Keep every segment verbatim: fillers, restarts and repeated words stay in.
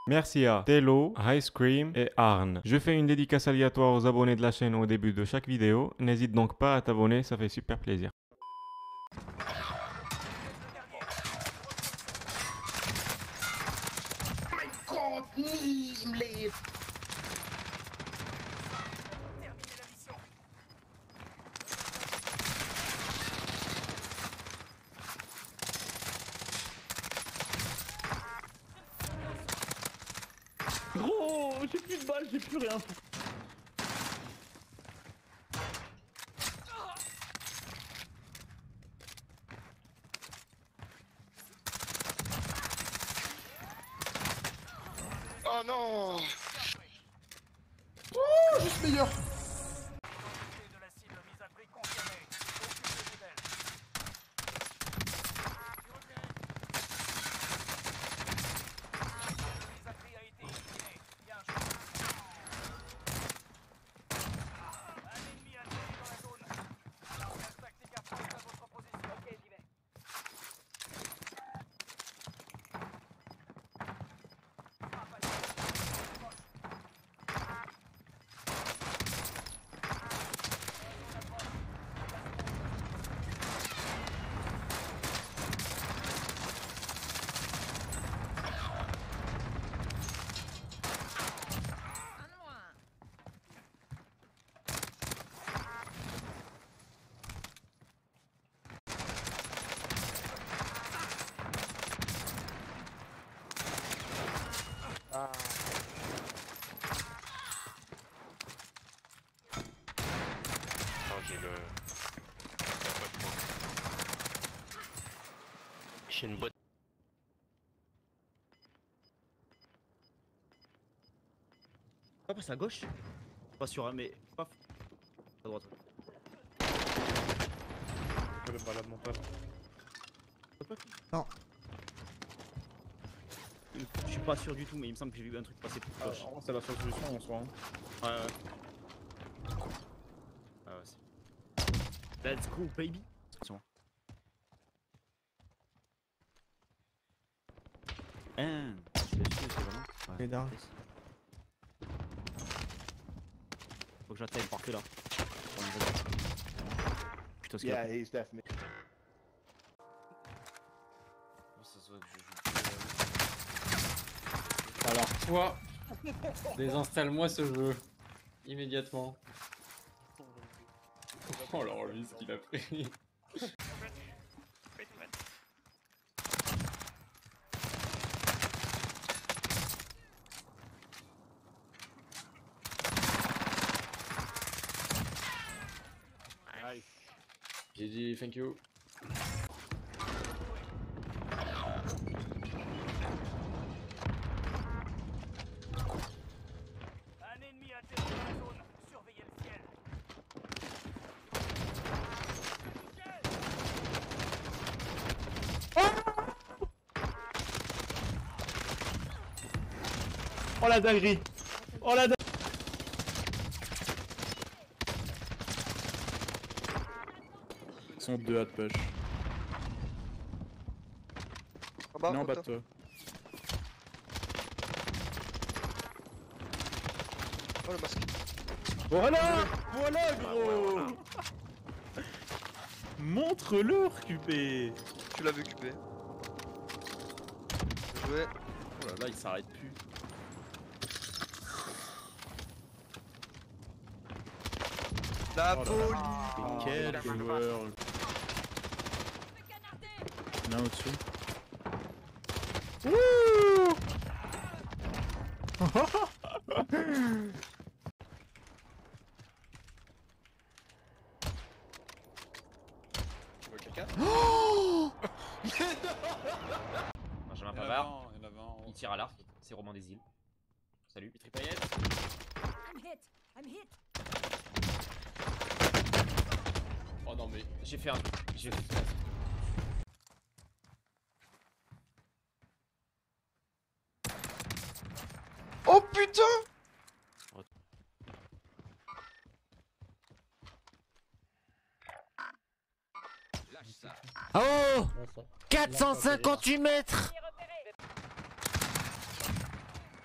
Merci à Tello, Ice Cream et Arn. Je fais une dédicace aléatoire aux abonnés de la chaîne au début de chaque vidéo. N'hésite donc pas à t'abonner, ça fait super plaisir. Gros, j'ai plus de balles, j'ai plus rien. Oh non. Oh, juste meilleur. Ah. Oh, j'ai le... J'ai une boîte. Pas passe à gauche. Pas sûr, hein, mais paf. À droite. Je me balade mon pote. Non. Je suis pas sûr du tout, mais il me semble que j'ai vu un truc passer pour gauche. C'est la seule solution en soi. Hein. Ouais, ouais. Ah ouais, c'est... Let's go, baby. Attention. Hein, je l'ai tué, c'est vraiment. Ouais. Il est down. Faut que j'atteigne par que là. Putain, ce Yeah, he's definitely. Ça se voit que je joue. Alors toi, désinstalle-moi ce jeu immédiatement. Oh alors lui ce qu'il a pris. J'ai dit thank you. Un ennemi atterri dans la zone, surveillez le ciel. Oh la dinguerie. Oh la dinguerie. Ils sont deux à te push. En bas, Non, en bas de auto. toi. Oh le masque. Voilà. Voilà gros. Montre-le, Q P. Tu l'as vu Q P. Joué. Oh là là, il s'arrête plus. La Oh là folie. Ah, Quel joueur. Il y en a un au-dessus. Tu veux quelqu'un? Benjamin Pavard, il tire à l'arc, c'est Romain des Îles. Salut. Tripaillette. I'm hit, I'm hit. Oh non mais j'ai fait un truc. J'ai fait... Oh putain! Oh, quatre cent cinquante-huit mètres.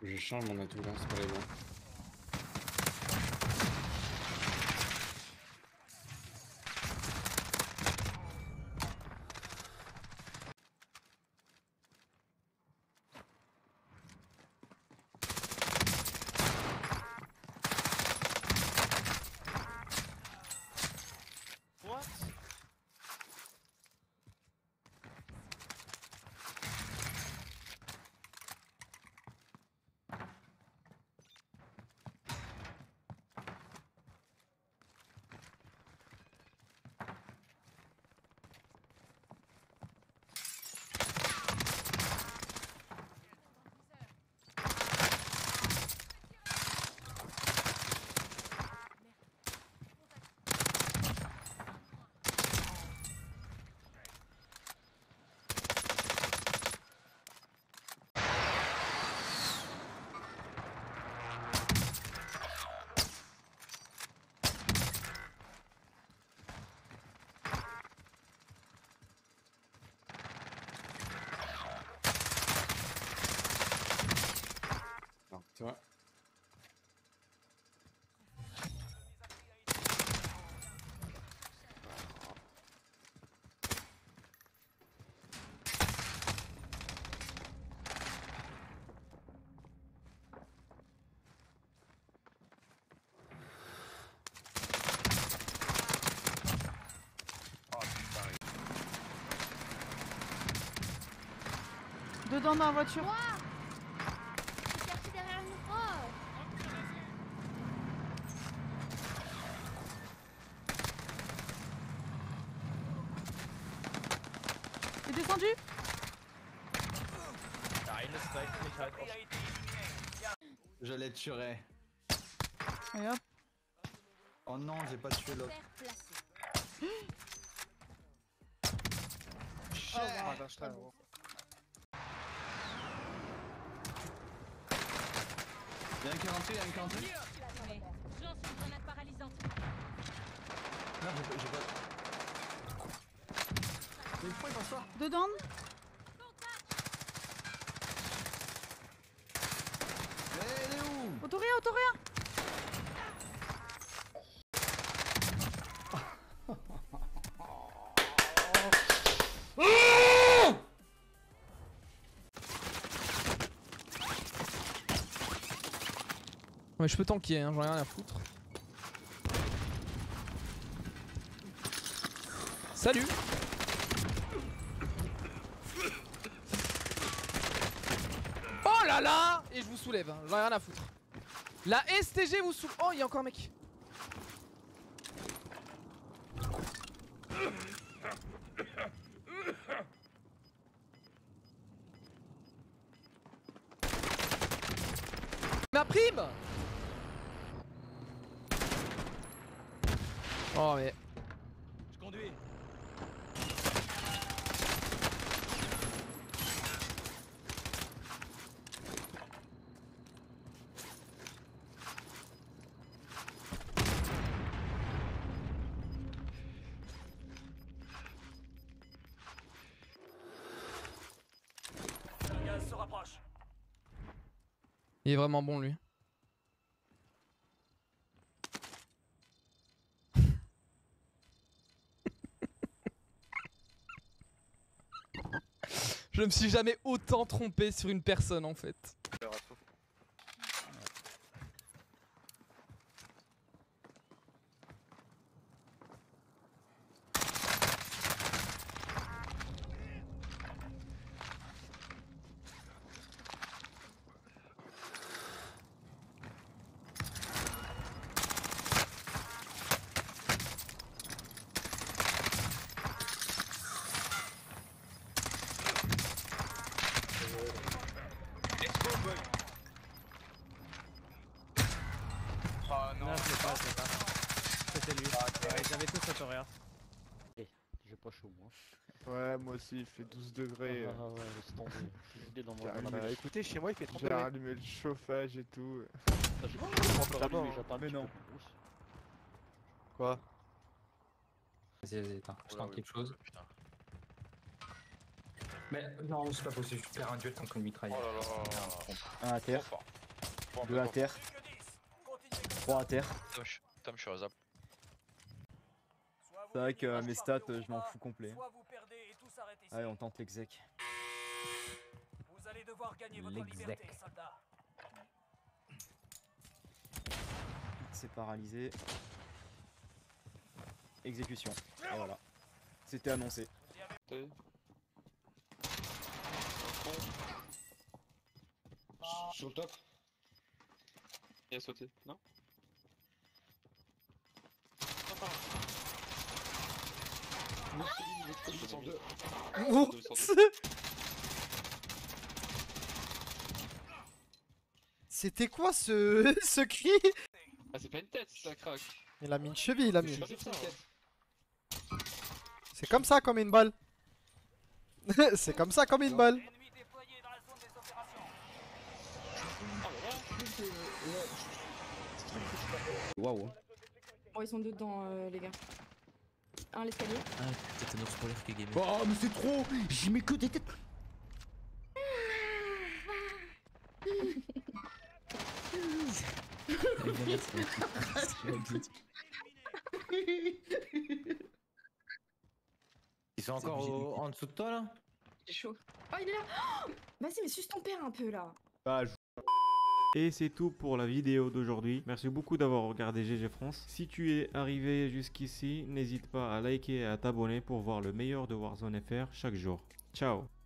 Je change mon atout là, c'est pas les bons. What? Alors, toi. Dedans dans la voiture. C'est caché derrière nous. Oh. T'es descendu? Je l'ai tué. Et hop. Oh non, j'ai pas tué l'autre. Oh, wow. D'un style, gros. Y'a un qui est rentré, y'a un qui est rentré. Lance une grenade paralysante. Non, j'ai pas. J'ai pas. Mais pourquoi il passe pas? Dedans. Mais elle est où? Autoréa, autoréa. Mais je peux tanker, hein, j'en ai rien à foutre. Salut! Oh là là! Et je vous soulève, hein, j'en ai rien à foutre. La S T G vous soulève. Oh, il y a encore un mec. Ma prime! Oh mais... Je conduis. Le gaz se rapproche. Il est vraiment bon lui. Je me suis jamais autant trompé sur une personne en fait. Oh non, Non, je l'ai pas, je l'ai pas. C'était lui. Ouais, ils avaient tous cette horaire. Eh, j'ai pas chaud moi. Ouais, moi aussi, il fait douze degrés. Ah ouais, laisse tomber. Je suis dans mon J'ai dans allumé ma- le- écoutez, chez moi il fait trente J'ai degrés. allumé le chauffage et tout. Ah, j'ai- j'ai pas encore D'abord, allumé, j'attends un mais petit non. peu plus. Quoi? Vas-y, vas-y, attends, je tente quelque chose. Mais non, c'est pas possible, je perds un duel tant qu'on mitraille. Oh là là. Un à terre, deux à terre, trois à terre. Tom, je suis rasable. C'est vrai que mes stats, je m'en fous complet. Allez, on tente l'exec. Vous allez devoir gagner votre liberté, soldats. C'est paralysé. Exécution. Et voilà. C'était annoncé. Sur le top. Il a sauté, non? C'était quoi ce... ce cri? Ah, c'est pas une tête, ça craque. Il a mis une cheville, il a mis. C'est une tête. C'est comme ça comme une balle. C'est comme ça comme une balle. Waouh. Oh, ils sont dedans, euh, les gars. Un, l'escalier. Ah, peut-être un ours polaire qui est gamé. Oh, mais c'est trop. J'y mets que des têtes. Ils sont encore au- en dessous de toi là? C'est chaud. Oh, il est là. Oh, vas-y, mais suce ton père un peu là. Bah, je... Et c'est tout pour la vidéo d'aujourd'hui. Merci beaucoup d'avoir regardé G G France. Si tu es arrivé jusqu'ici, n'hésite pas à liker et à t'abonner pour voir le meilleur de Warzone F R chaque jour. Ciao!